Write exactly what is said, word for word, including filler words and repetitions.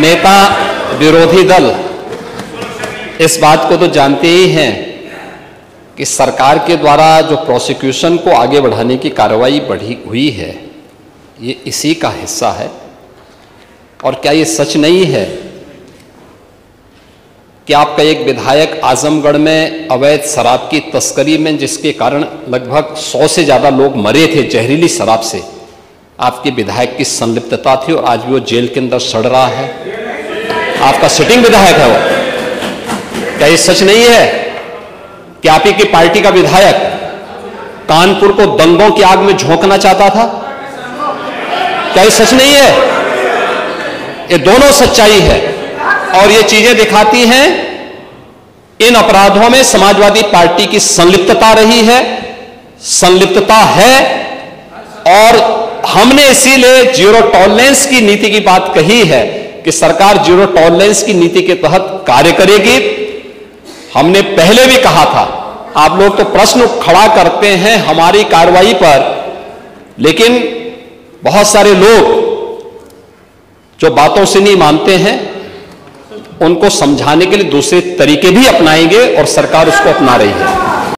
नेता विरोधी दल इस बात को तो जानते ही हैं कि सरकार के द्वारा जो प्रोसिक्यूशन को आगे बढ़ाने की कार्रवाई बढ़ी हुई है ये इसी का हिस्सा है। और क्या ये सच नहीं है कि आपका एक विधायक आजमगढ़ में अवैध शराब की तस्करी में जिसके कारण लगभग सौ से ज्यादा लोग मरे थे जहरीली शराब से, आपके विधायक की संलिप्तता थी और आज भी वो जेल के अंदर सड़ रहा है। आपका सिटिंग विधायक है वो। क्या ये सच नहीं है कि आप ही की पार्टी का विधायक कानपुर को दंगों की आग में झोंकना चाहता था? क्या ये सच नहीं है? ये दोनों सच्चाई है और ये चीजें दिखाती हैं इन अपराधों में समाजवादी पार्टी की संलिप्तता रही है, संलिप्तता है। और हमने इसीलिए जीरो टॉलरेंस की नीति की बात कही है कि सरकार जीरो टॉलरेंस की नीति के तहत कार्य करेगी। हमने पहले भी कहा था, आप लोग तो प्रश्न खड़ा करते हैं हमारी कार्रवाई पर, लेकिन बहुत सारे लोग जो बातों से नहीं मानते हैं उनको समझाने के लिए दूसरे तरीके भी अपनाएंगे और सरकार उसको अपना रही है।